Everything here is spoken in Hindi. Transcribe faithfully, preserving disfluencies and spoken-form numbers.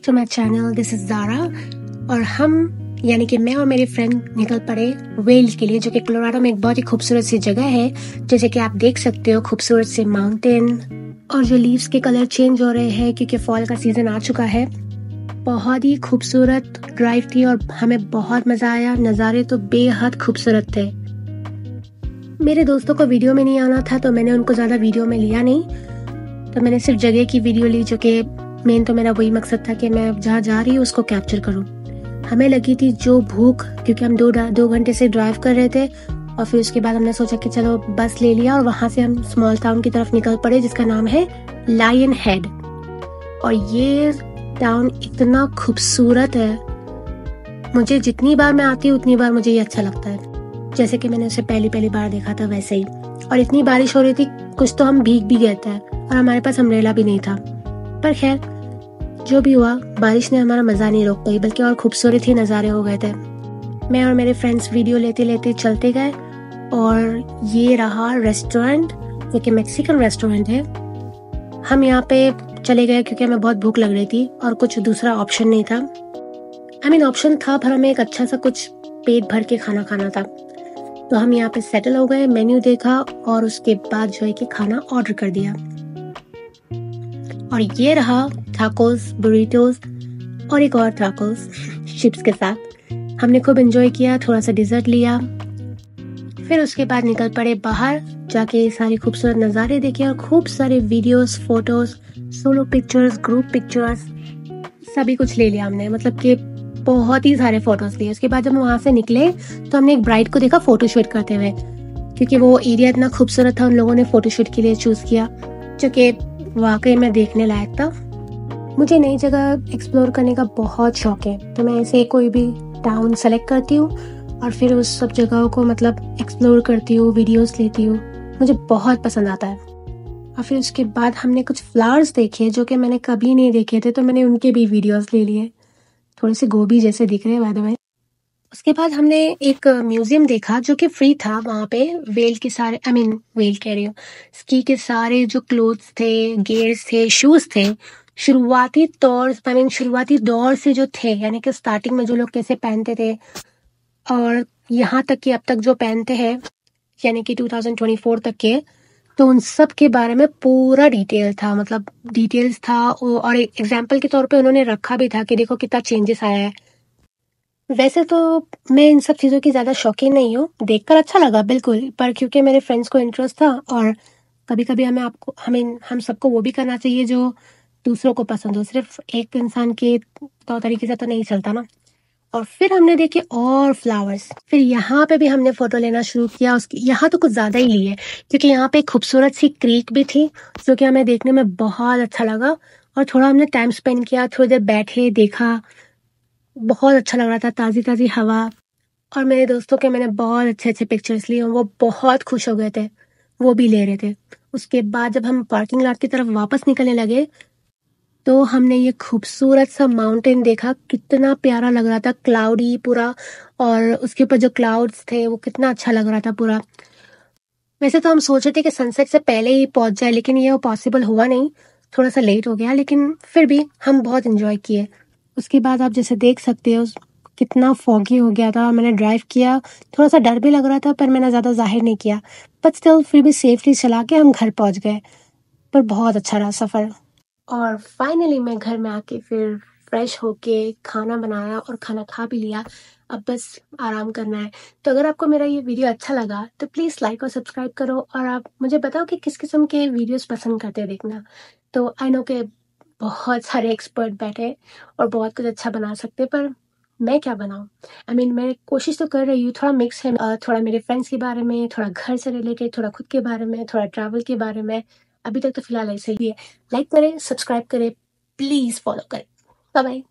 To my channel, this is Zara. और हम यानी कि मैं और मेरे फ्रेंड निकल पड़े वेल्स के लिए, जो कि कोलोराडो में एक बहुत ही खूबसूरत सी जगह है। जैसे कि आप देख सकते हो, खूबसूरत से माउंटेन और जो लीव्स के कलर चेंज हो रहे हैं क्योंकि फॉल का सीजन आ चुका है। बहुत ही खूबसूरत ड्राइव थी और हमें बहुत मजा आया। नज़ारे तो बेहद खूबसूरत थे। मेरे दोस्तों को वीडियो में नहीं आना था तो मैंने उनको ज़्यादा वीडियो में लिया नहीं, तो मैंने सिर्फ जगह की वीडियो ली, जो कि मेन तो मेरा वही मकसद था कि मैं जहाँ जा रही हूँ उसको कैप्चर करूँ। हमें लगी थी जो भूख, क्योंकि हम दो दो घंटे से ड्राइव कर रहे थे और फिर उसके बाद हमने सोचा कि चलो बस ले लिया और वहाँ से हम स्मॉल टाउन की तरफ निकल पड़े जिसका नाम है लायन हेड। और ये टाउन इतना खूबसूरत है, मुझे जितनी बार मैं आती हूँ उतनी बार मुझे ये अच्छा लगता है। जैसे कि मैंने उसे पहली पहली बार देखा था वैसे ही। और इतनी बारिश हो रही थी, कुछ तो हम भीग भी गए थे और हमारे पास अम्ब्रेला भी नहीं था। पर खैर जो भी हुआ, बारिश ने हमारा मज़ा नहीं रोक पाई, बल्कि और खूबसूरत ही नज़ारे हो गए थे। मैं और मेरे फ्रेंड्स वीडियो लेते लेते चलते गए और ये रहा रेस्टोरेंट, जो कि मैक्सिकन रेस्टोरेंट है। हम यहाँ पे चले गए क्योंकि हमें बहुत भूख लग रही थी और कुछ दूसरा ऑप्शन नहीं था। आई मीन ऑप्शन था, पर हमें एक अच्छा सा कुछ पेट भर के खाना खाना था। तो हम यहाँ पे सेटल हो गए, मेन्यू देखा और उसके बाद जो है कि खाना ऑर्डर कर दिया। और ये रहा टाकोस, बुरिटोस और एक और टाकोस चिप्स के साथ। हमने खूब एंजॉय किया, थोड़ा सा डिजर्ट लिया, फिर उसके बाद निकल पड़े बाहर, जाके सारे खूबसूरत नज़ारे देखे और खूब सारे videos, photos, solo pictures, group pictures, सभी कुछ ले लिया हमने। मतलब कि बहुत ही सारे फोटोज लिए। उसके बाद जब हम वहाँ से निकले तो हमने एक ब्राइड को देखा फोटोशूट करते हुए, क्योंकि वो एरिया इतना खूबसूरत था, उन लोगों ने फोटोशूट के लिए चूज किया, जो कि वाकई में देखने लायक था। मुझे नई जगह एक्सप्लोर करने का बहुत शौक है, तो मैं ऐसे कोई भी टाउन सेलेक्ट करती हूँ और फिर उस सब जगहों को मतलब एक्सप्लोर करती हूँ, वीडियोस लेती हूँ। मुझे बहुत पसंद आता है। और फिर उसके बाद हमने कुछ फ्लावर्स देखे जो कि मैंने कभी नहीं देखे थे, तो मैंने उनके भी वीडियोस ले लिए। थोड़े से गोभी जैसे दिख रहे हैं बाय द वे। उसके बाद हमने एक म्यूजियम देखा जो कि फ्री था। वहाँ पे वेल के सारे, आई मीन वेल कह रही हूँ, स्की के सारे जो क्लोथ्स थे, गेयर्स थे, शूज थे, शुरुआती तौर आई मीन शुरुआती दौर से जो थे, यानी कि स्टार्टिंग में जो लोग कैसे पहनते थे और यहाँ तक कि अब तक जो पहनते हैं, यानी कि दो हज़ार चौबीस तक के, तो उन सब के बारे में पूरा डिटेल था। मतलब डिटेल्स था और एक एग्जाम्पल के तौर पे उन्होंने रखा भी था कि देखो कितना चेंजेस आया है। वैसे तो मैं इन सब चीज़ों की ज़्यादा शौकीन नहीं हूँ, देखकर अच्छा लगा बिल्कुल, पर क्योंकि मेरे फ्रेंड्स को इंटरेस्ट था और कभी कभी हमें आपको हमें हम सबको वो भी करना चाहिए जो दूसरों को पसंद हो। सिर्फ एक इंसान के तौर तरीके से तो नहीं चलता ना। और फिर हमने देखे और फ्लावर्स। फिर यहाँ पे भी हमने फोटो लेना शुरू किया। उसकी यहाँ तो कुछ ज़्यादा ही लिए, क्योंकि यहाँ पे एक खूबसूरत सी क्रीक भी थी जो कि हमें देखने में बहुत अच्छा लगा। और थोड़ा हमने टाइम स्पेंड किया, थोड़ी देर बैठे, देखा, बहुत अच्छा लग रहा था, ताज़ी ताज़ी हवा। और मेरे दोस्तों के मैंने बहुत अच्छे अच्छे पिक्चर्स लिए और वो बहुत खुश हो गए थे, वो भी ले रहे थे। उसके बाद जब हम पार्किंग लॉट की तरफ वापस निकलने लगे तो हमने ये खूबसूरत सा माउंटेन देखा, कितना प्यारा लग रहा था, क्लाउडी पूरा, और उसके ऊपर जो क्लाउड्स थे वो कितना अच्छा लग रहा था पूरा। वैसे तो हम सोच रहे थे कि सनसेट से पहले ही पहुंच जाए, लेकिन ये पॉसिबल हुआ नहीं, थोड़ा सा लेट हो गया, लेकिन फिर भी हम बहुत एंजॉय किए। उसके बाद आप जैसे देख सकते हो कितना फॉगी हो गया था। मैंने ड्राइव किया, थोड़ा सा डर भी लग रहा था, पर मैंने ज़्यादा जाहिर नहीं किया, बट स्टिल फिर भी सेफली चला के हम घर पहुंच गए। पर बहुत अच्छा रहा सफ़र। और फाइनली मैं घर में आके फिर फ्रेश होके खाना बनाया और खाना खा भी लिया। अब बस आराम करना है। तो अगर आपको मेरा ये वीडियो अच्छा लगा तो प्लीज़ लाइक और सब्सक्राइब करो और आप मुझे बताओ कि किस किस्म के वीडियोस पसंद करते हैं देखना। तो आई नो के बहुत सारे एक्सपर्ट बैठे और बहुत कुछ अच्छा बना सकते, पर मैं क्या बनाऊँ। आई मीन मैं कोशिश तो कर रही हूँ, थोड़ा मिक्स है, अ, थोड़ा मेरे फ्रेंड्स के बारे में, थोड़ा घर से रिलेटेड, थोड़ा खुद के बारे में, थोड़ा ट्रैवल के बारे में। अभी तक तो फिलहाल ऐसे ही है। लाइक करें, सब्सक्राइब करें, प्लीज़ फॉलो करें। Bye bye.